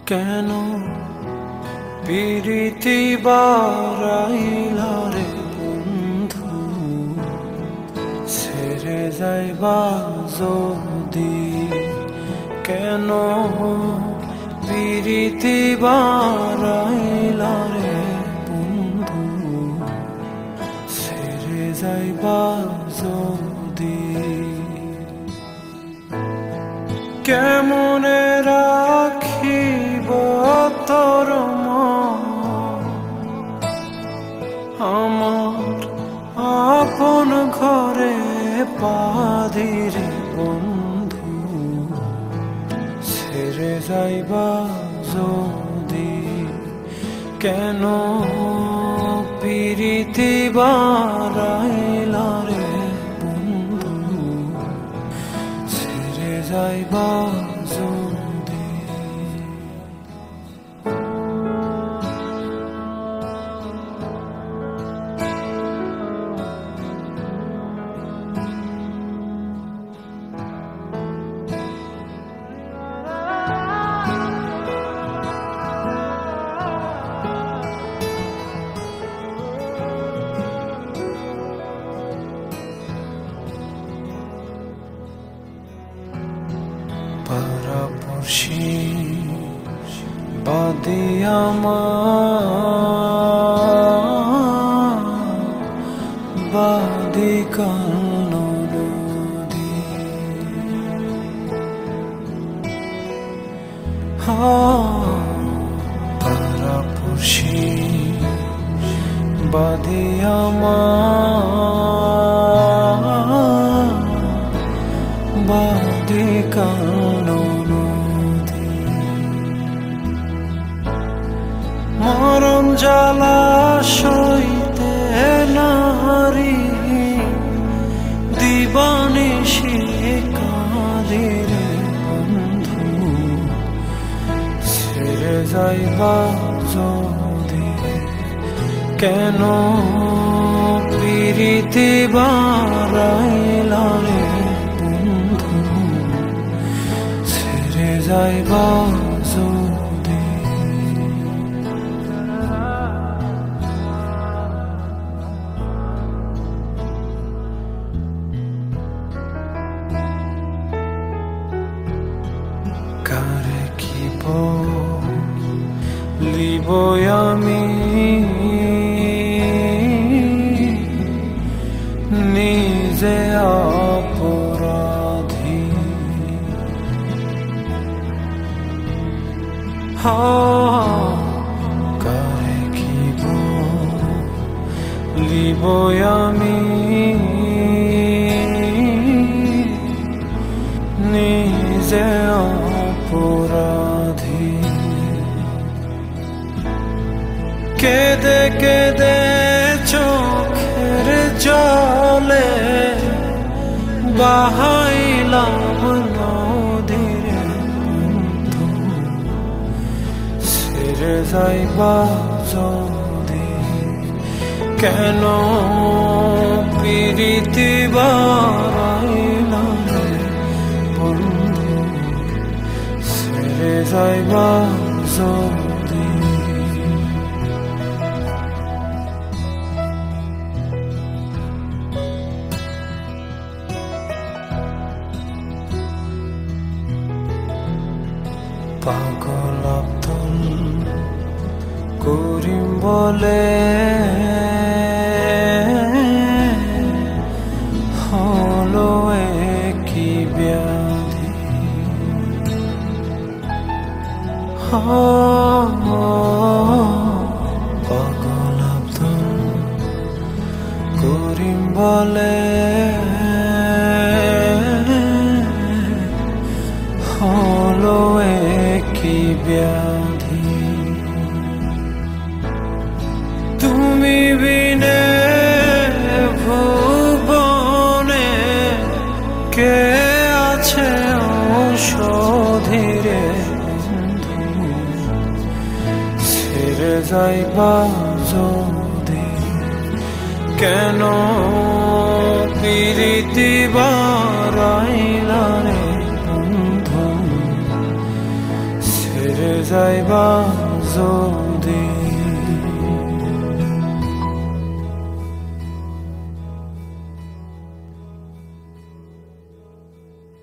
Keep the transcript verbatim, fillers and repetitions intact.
কেন পিরিতি বারাইলা রে বন্ধু, ছেড়ে যাইবা যদি? কেন পিরিতি বারাইলা রে বন্ধু, ছেড়ে যাইবা যদি? কেমনে রাখিব তোর মন, আমার আপন ঘরে পাদিরে বন্ধু, ছেড়ে যাইবা যদি? কেন পিরিতি বারাইলা রে বন্ধু, ছেড়ে যাইবা যদি? পাড়াপড়শি বাদে আমার, বাদে কালো নদী। পাড়াপড়শি বাদে আমার, বাদে কালো নদী। মরণ জ্বালা সইতে নারী, দিবানিশি কাঁদে রে বন্ধু, ছেড়ে যাইবা যদি? কেন পিরিতি বারাইলা রে বন্ধু, ছেড়ে যাইবা যদি? কারে কি বলিব আমি, নিজে অপরাধী। কারে কি বলিব আমি, নিজে অপরাধী। কেঁদে কেঁদে চোখের জলে বাহাইলাম নদীরে বন্ধু, ছেড়ে যাইবা যদি? কেন পিরিতি বারাইলা রে বন্ধু, ছেড়ে যাইবা যদি? পাগল আব্দুল করিম বলে হলো কি ব্যাধি। পাগল আব্দুল করিম বলে হলো কি ব্যাধি। তুমি বিনে ভুবনে কে আছে ঔষধিরে বন্ধু, ছেড়ে যাইবা যদি? কেন পিরিতি বারাইলা রে বন্ধু, যাইবা